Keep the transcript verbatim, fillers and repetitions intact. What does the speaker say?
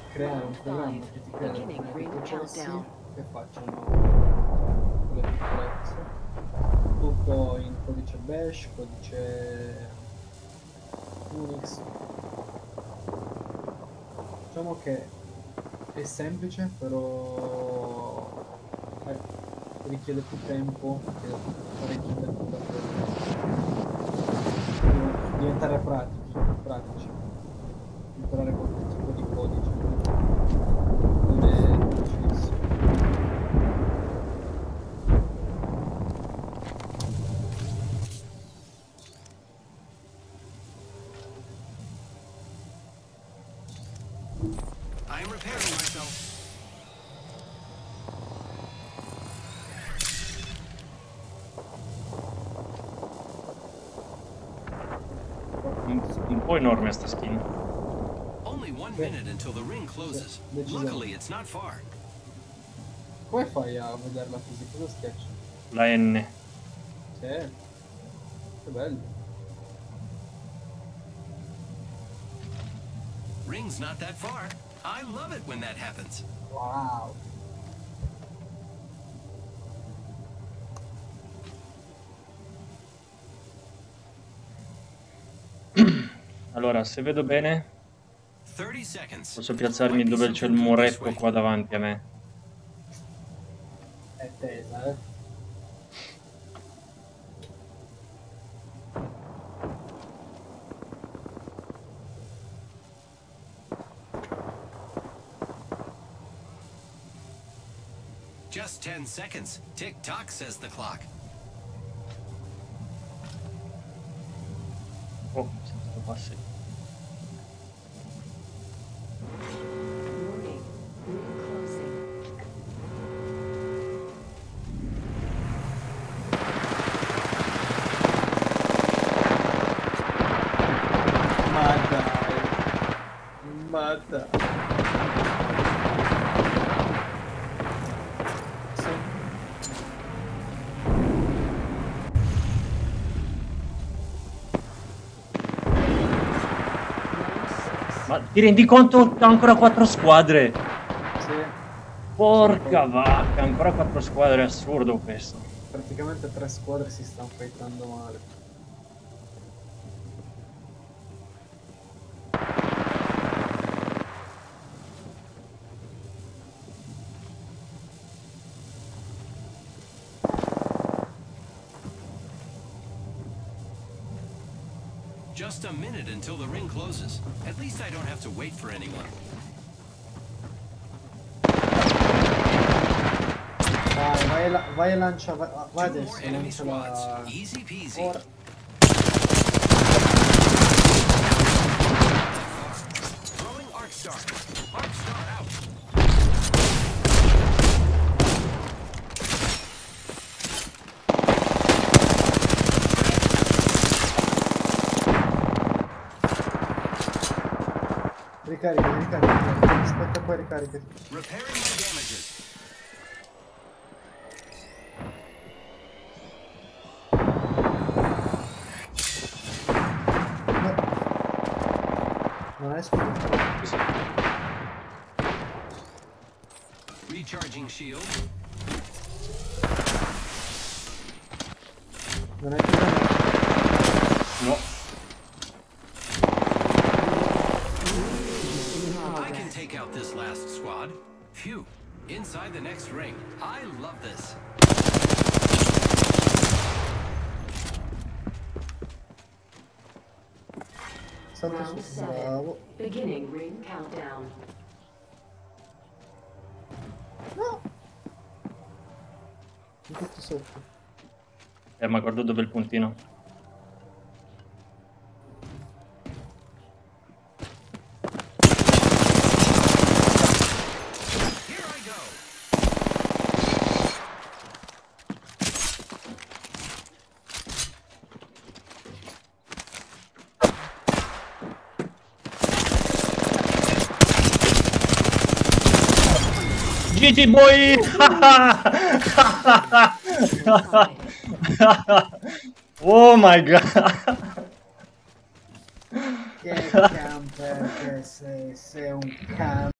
creare un programma che ti crea dei processi che facciano quelle piccolezze, tutto in codice bash, codice Unix. Diciamo che è semplice, però eh, richiede più tempo, richiede parecchio tempo per diventare pratici, pratici, imparare qualche tipo di codice. Non è facilissimo. I'm repairing myself. Un po' enorme sta skin. Only one minute until the ring closes. Luckily, it's not far. Come fai a vederla così? Cosa schiacci? La N. Sì. Che bello. Ring's not that far. I love it when that happens. Wow. Allora, se vedo bene, thirty seconds. posso piazzarmi dove c'è il muretto qua davanti a me. È tesa, eh. Just ten seconds. Tick tock, says the clock. Oh, sento passi. Warning. Ring closing. Ma dai. Ma dai. Sì. Ma ti rendi conto che ho ancora quattro squadre? Sì. Porca vacca, ancora quattro squadre, è assurdo questo. Praticamente tre squadre si stanno fightando male. Just a minute until the ring closes. At least I don't have to wait for anyone. Vai, vai, la- vai e lancia, vai, vai Two more adesso, enemy lancia la... squads. Easy peasy. Ora. Throwing Arc Star. Arc Star out. Ricarica, ricarica. Aspetta poi ricarica. Repairing my damages. No. Non esco. Recharging shield. Non è più da me. No. I can take out this last squad. Phew. Inside the next ring. I love this. Salta Round su, seven. bravo. Beginning ring countdown. No! Mi tutti sotto. Eh, ma guarda dove è il puntino. Here I go. G G boy! Oh my god! Che camper che sei, sei un camper.